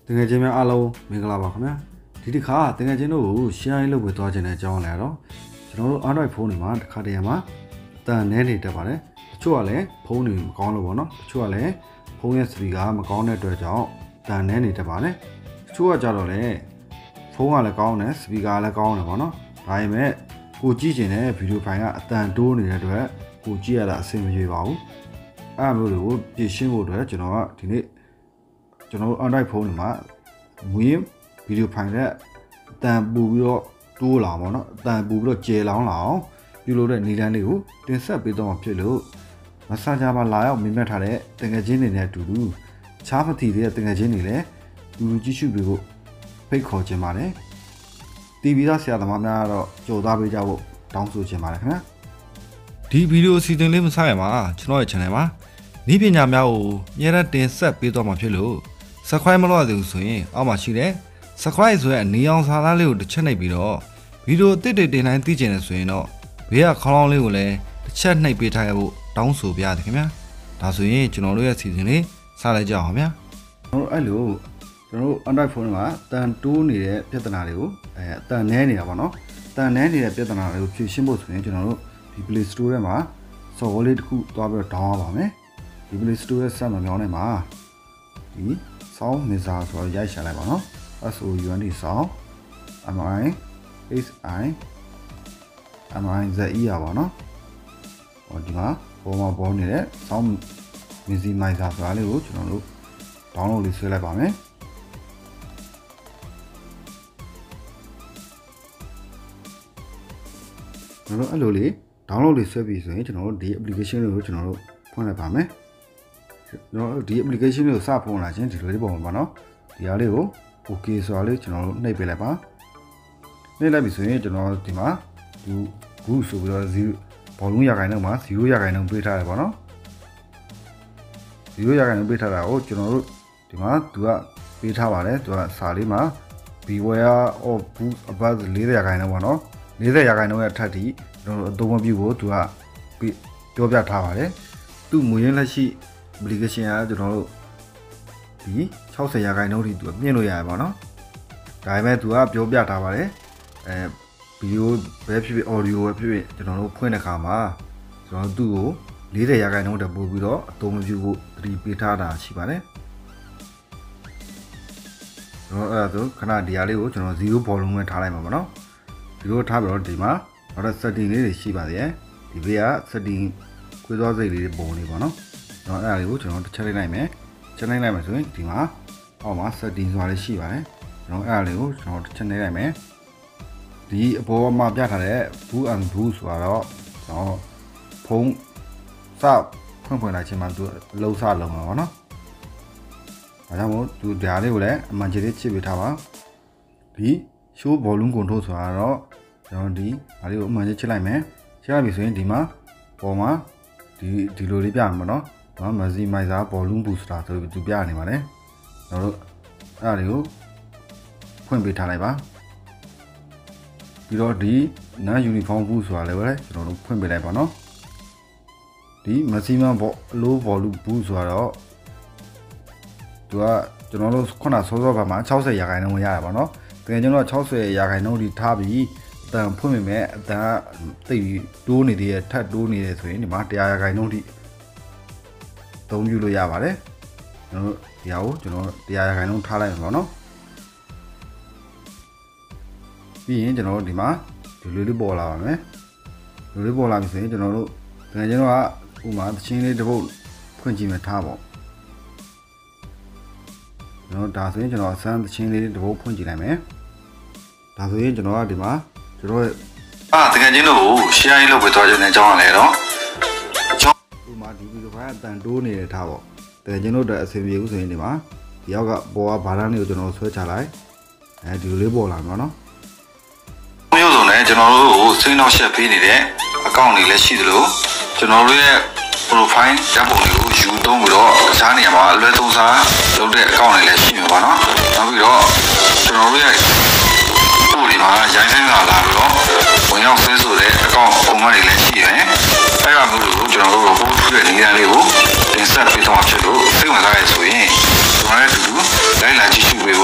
등에 지면 알로 메글라바 하면 디디카 등에 지노 시아일로 보도하지네 정원래로 저는 안드로이드 폰이만 카드에만 단 내리 때바래 추월에 폰이 거울로 보노 추월에 폰의 스피가 거울에 들어져 단 내리 때바래 추월 자로래 폰을 거울에 스피가 거울에 보노 다음에 고지진의 비디오 파일가 단 도는 데 고지야라 세미지 봐우 아무래도 비신고도 저는 디네 저는 안드로이드 폰이만 무임 비디오 파일에 단 부비로 또 라모나 단 부비로 제라옹라옹 유로의 니란리고တင်ဆက်ပေးတော့ဖြစ်လို့မဆာကြမှာလာရောက်မြင်မြတ်ထားတဲ့တငယ်ချင်းတွေနဲ့အတူတူချားမတီတဲ့တငယ်ချင်းတွေလည်းလူကြည့်ရှုပြီးဖို့ဖိတ်ခေါ်ခြင်းပါတယ်တီဗီသားဆရာသမားများကတော့ကြိုသားပေးကြဖို့တောင်းဆိုခြင်းပါတယ်ခင်ဗျာဒီဗီဒီယိုအစီအစဉ်လေးမဆက်ရမှာကျွန်တော်ရဲ့ channel မှာဤပညာများကိုအများအားတင်ဆက်ပေးတော့မှာဖြစ်လို့ subscribe မလုပ်ရသေးဘူးဆိုရင်အောက်မှာရှိတဲ့ subscribe ဆိုတဲ့အနီအောင်စာသားလေးကိုတစ်ချက်နှိပ်ပြီးတော့ဗီဒီယိုအသစ်တွေတင်တိုင်းသိချင်တယ်ဆိုရင်တော့ဘေးကခေါင်းလောင်းလေးကိုလည်းတစ်ချက်နှိပ်ပေးထားရဖို့တောင်းဆိုပြရတယ်ခင်ဗျာဒါဆိုရင်ကျွန်တော်တို့ရဲ့အစီအစဉ်လေးစလိုက်ကြအောင်ဗျာကျွန်တော်အဲ့လိုကျွန်တော်တို့ Android phone မှာတန်တိုးနေတဲ့ပြဿနာတွေကိုအတန်နဲနေတာပေါ့နော်တန်နဲနေတဲ့ပြဿနာတွေကိုဖြေရှင်းဖို့ဆိုရင်ကျွန်တော်တို့ဒီ Play Store ထဲမှာ software လေးတစ်ခုတွားပြီးတော့ download ပါမယ်ဒီ Play Store ရဲ့ set မှာမြောင်းထဲမှာဒီ sound mixer ဆိုတော့ရိုက်ရှာလိုက်ပါနော် SOUND sound MI SI MIZE ရပါတော့ဟောဒီမှာပေါ်မှာပေါ်နေတဲ့ sound maximizer ဆိုတာလေးကိုကျွန်တော်တို့ download လေးဆွဲလိုက်ပါမယ်ကျွန်တော်တို့အဲ့လိုလေး download လေးဆွဲပြီးဆိုရင်ကျွန်တော်တို့ဒီ application လေးကိုကျွန်တော်တို့ဖွင့်လိုက်ပါမယ်ကျွန်တော်တို့ဒီ application လေးကိုစဖွင့်လာခြင်းဒီလိုလေးပုံပါနော်ဒီဟာလေးကို okay ဆိုတာလေးကျွန်တော်တို့နှိပ်ပေးလိုက်ပါနှိပ်လိုက်ပြီဆိုရင်ကျွန်တော်ဒီမှာဘူးဆိုပြီးတော့0ဘောလုံးရခိုင်နှုန်းမှာ0ရခိုင်နှုန်းပေးထားတယ်ပေါ့နော်0ရခိုင်နှုန်းပေးထားတာကိုကျွန်တော်တို့ဒီမှာသူကပေးထားပါတယ်သူကစာလေးမှာ beware of boost above 40ရခိုင်နှုန်းပေါ့နော်40ရခိုင်နှုန်းရဲ့အထက်ထိကျွန်တော်တို့အသုံးမပြုဖို့သူကပြောပြထားပါတယ်သူ့မူရင်းလက်ရှိ application ကကျွန်တော်တို့ဒီ60ရခိုင်နှုန်းထိသူမြင့်လို့ရတယ်ပေါ့နော်ဒါပေမဲ့သူကပြောပြထားပါတယ်ဗီဒီယိုပဲဖြစ်ဖြစ် audio ပဲဖြစ်ဖြစ်ကျွန်တော်တို့ဖွင့်တဲ့အခါမှာကျွန်တော်တို့သူ့ကို40ရာခိုင်နှုန်းတက်ပို့ပြီးတော့အသုံးမပြုဖို့သတိပေးထားတာရှိပါတယ်ကျွန်တော်အဲ့ဒါဆိုခဏဒီဟာလေးကိုကျွန်တော်0 volume နဲ့ထားလိုက်မှာပေါ့နော်0ထားပြီးတော့ဒီမှာနောက် setting လေးတွေရှိပါသေးတယ်ဒီဘေးက setting ခွဲသွားစိတ်လေးတွေပုံလေးပေါ့နော်ကျွန်တော်အဲ့ဒါလေးကိုကျွန်တော်တစ်ချက်လိုက်မယ်ချက်လိုက်လိုက်မယ်ဆိုရင်ဒီမှာအောက်မှာ setting ဆိုတာလေးရှိပါတယ်ကျွန်တော်အဲ့ဒါလေးကိုကျွန်တော်တစ်ချက်လိုက်မယ်ဒီအပေါ်မှာပြထားတဲ့ Boo and Boo ဆိုတော့ဖုန်းစဖွင့်လာခြင်းမှာသူလှုပ်စားလုံးမှာပေါ့နော်။ဒါကြောင့်မို့သူဓာတ်လေးကိုလည်းအမှန်ကြီးလေးချစ်ပေးထားပါ။ဒီ show volume control ဆိုတာတော့ကျွန်တော်ဒီဒါလေးကိုအမှန်ကြီးချစ်လိုက်မယ်။ချစ်လိုက်ပြီဆိုရင်ဒီမှာပေါ်မှာဒီလိုလေးပြမှာပေါ့နော်။ဒါ maximizer volume booster ဆိုပြီးသူပြနေပါတယ်။ကျွန်တော်တို့အဲ့ဒါလေးကိုဖွင့်ပေးထားလိုက်ပါ။ပြီးတော့ဒီ non uniform boost ဆိုတာလည်းပဲကျွန်တော်တို့ဖွင့်ပေးလိုက်ပါနော်ဒီ maximum low volume boost ဆိုတော့သူကကျွန်တော်တို့ခုနစောစောကမှ60ရာခိုင်နှုန်းရရပါနော်တကယ်ကျွန်တော်60ရာခိုင်နှုန်းဒီထားပြီးအတန်ဖွင့်မိမယ်အတန်တိတ်တိုးနေသေးတယ်ထပ်တိုးနေတယ်ဆိုရင်ဒီမှာ100ရာခိုင်နှုန်းထိသုံးပြုလို့ရပါတယ်ကျွန်တော်တို့ဒီဟာကိုကျွန်တော်100ရာခိုင်နှုန်းထားလိုက်ပါနော်ပြီးရင်ကျွန်တော်တို့ဒီမှာဒီလိုလေးပေါ်လာပါမယ်ဒီလိုလေးပေါ်လာပြီဆိုရင်ကျွန်တော်တို့တကယ်ကျွန်တော်ကဥမာသချင်းလေးတစ်ပုတ်ဖွင့်ကြည့်မှထားပေါ့ကျွန်တော်ဒါဆိုရင်ကျွန်တော်ဆန်းသချင်းလေးတစ်ပုတ်ဖွင့်ကြည့်လိုက်မယ်ဒါဆိုရင်ကျွန်တော်ကဒီမှာကျွန်တော်တကယ်ချင်းတို့ share လုပ်ပေးသွားခြင်းနဲ့အကြောင်းရလဲတော့ဥမာဒီဗီဒီယိုဖိုင်အတန်တိုးနေတဲ့ထားပေါ့တကယ်ချင်းတို့အဆင်ပြေဘူးဆိုရင်ဒီမှာဒီရောက်ကပေါ်ကဘာသာလေးကိုကျွန်တော်ဆွဲချလိုက်ဒီလိုလေးပေါ်လာမှာနော်မျိုးစုံနဲ့ကျွန်တော်တို့ကိုစိတ်နှောက်ယှက်ပေးနေတဲ့အကောင့်တွေလည်းရှိသလိုကျွန်တော်တို့ရဲ့ profile ဓာတ်ပုံတွေကိုယူသုံးပြီးတော့တခြားနေရာမှာအလွယ်သုံးစားလုပ်တဲ့အကောင့်တွေလည်းရှိမှာပါเนาะနောက်ပြီးတော့ကျွန်တော်တို့ရဲ့ပုံတွေမှာရိုင်းဆိုင်လာပြီးတော့ဝင်ရောက်ဆွဲဆိုတဲ့အကောင့်ပုံမှန်တွေလည်းရှိတယ်အဲ့ဒါမျိုးလို့ကျွန်တော်တို့ကိုထူးတဲ့နေရာလေးကိုတင်ဆက်ပေးသွားမှာဖြစ်လို့စိတ်ဝင်စားရဆိုရင်ကျွန်တော်ရဲ့အတူလိုက်လာကြည့်ရှုပေးဖို့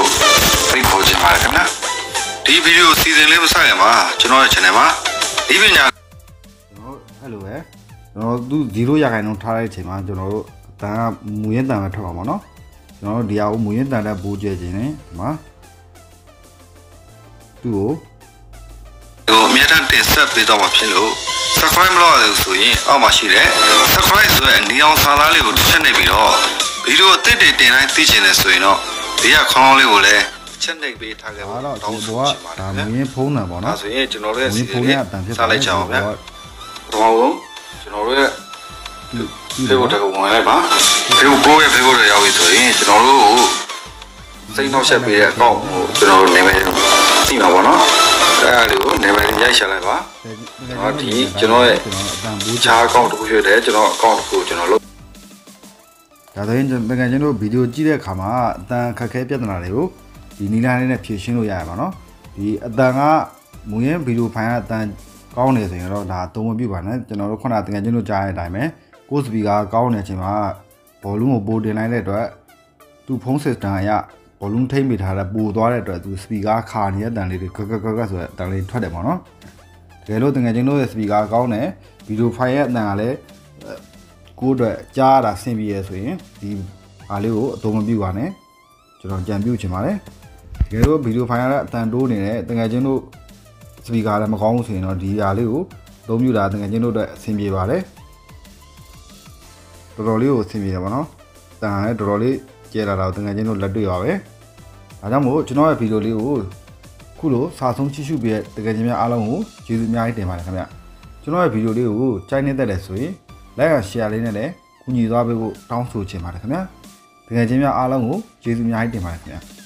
비디오 시즌လေးမစရမှာကျွန်တော်ရဲ့ channel မှာဒီပညာအဲ့လိုပဲကျွန်တော်သူ0ရာခိုင်နှုန်းထားတဲ့အချိန်မှာကျွန်တော်တို့အတန်ကမူရင်းတန်ပဲထွက်ပါမှာเนาะကျွန်တော်တို့ဒီဟာကိုမူရင်းတန်တဲ့ပိုးကျဲခြင်းနဲ့ဒီမှာသူ့ကိုအမြဲတမ်းတင်ဆက်ပေးတော့မှာဖြစ်လို့ subscribe မလုပ်ရဘူးဆိုရင်အောက်မှာရှိတဲ့ subscribe ဆိုတဲ့နေအောင်စာသားလေးကိုတစ်ချက်နှိပ်ပြီးတော့ဗီဒီယိုအသစ်တွေတင်တိုင်းသိချင်တယ်ဆိုရင်တော့ဒီကခေါင်းလေးကိုလည်းချက်နှိပ်ပေးထားခဲ့ပါတော့တောင်းဆိုချင်ပါတယ်ဒါမင်းဖုန်းနံပါတ်เนาะဆိုရင်ကျွန်တော်တို့ရဲ့စီစဉ်လေးစလိုက်ကြအောင်ဗျာတော့ကျွန်တော်တို့ရဲ့ဖေဖို့တက်ကိုဝင်လိုက်ပါဖေဖို့ကိုရဲ့ဖေဖို့တွေရောက်ပြီဆိုရင်ကျွန်တော်တို့စိတ်နှောက်ယှက်ပေးတဲ့အကောင့်ကိုကျွန်တော်တို့နေမယ်သိမှာပေါ့နော်အဲ့ဒါလေးကိုနေမယ်ရိုက်ရှာလိုက်ပါဒီကျွန်တော်ရဲ့ချားအကောင့်တစ်ခုဖြစ်တယ်ကျွန်တော်အကောင့်တစ်ခုကျွန်တော်လုပ်ဒါဆိုရင်တကယ်ချင်းတို့ဗီဒီယိုကြည့်တဲ့အခါမှာအတန်ခက်ခဲပြဿနာတွေကိုဒီနီလာလေးနဲ့ဖြေရှင်းလို့ရရပါတော့ဒီအတန်ကမူရင်းဗီဒီယိုဖိုင်ကအတန်ကောင်းနေဆိုရင်တော့ဒါအသုံးမပြုပါနဲ့ကျွန်တော်တို့ခုနတကယ်ချင်းတို့ကြားတဲ့အတိုင်းပဲကိုစပီကာကောင်းနေချိန်မှာဘောလုံးကိုပိုတင်လိုက်တဲ့အတွက်သူဖုန်းစစ္စတမ်အရဘောလုံးထိမ့်မိထားတဲ့ပိုသွားတဲ့အတွက်သူစပီကာခါနေတဲ့အတန်လေးတွေဂဂဂဆိုတဲ့အတန်လေးထွက်တယ်ပေါ့နော်တကယ်လို့တကယ်ချင်းတို့ရဲ့စပီကာကောင်းတယ်ဗီဒီယိုဖိုင်ရဲ့အတန်ကလည်းကိုအတွက်ကြားရတာဆင်ပြေရဆိုရင်ဒီအားလေးကိုအသုံးမပြုပါနဲ့ကျွန်တော်ကြံပြုချင်ပါတယ်တကယ်လို့ဗီဒီယိုဖိုင်ရတဲ့အတန်တိုးနေတဲ့တကယ်ချင်းတို့စပီကာလည်းမကောင်းဘူးဆိုရင်တော့ဒီအားလေးကိုအသုံးပြုတာတကယ်ချင်းတို့အတွက်အဆင်ပြေပါတယ်တော်တော်လေးကိုအဆင်ပြေတယ်ပေါ့နော်တန်လည်းတော်တော်လေးကျဲလာတော့တကယ်ချင်းတို့လက်တွေ့ပါပဲဒါကြောင့်မို့ကျွန်တော်ရဲ့ဗီဒီယိုလေးကိုခုလိုစာဆုံးကြည့်ရှုပေးတဲ့တကယ်ချင်းများအားလုံးကိုကျေးဇူးအများကြီးတင်ပါတယ်ခင်ဗျကျွန်တော်ရဲ့ဗီဒီယိုလေးကိုကြိုက်နေတဲ့တယ်ဆိုရင် like and share လေးနဲ့လည်းကူညီသွားပေးဖို့တောင်းဆိုချင်ပါတယ်ခင်ဗျာတကယ်ချင်းများအားလုံးကိုကျေးဇူးအများကြီးတင်ပါတယ်ခင်ဗျာ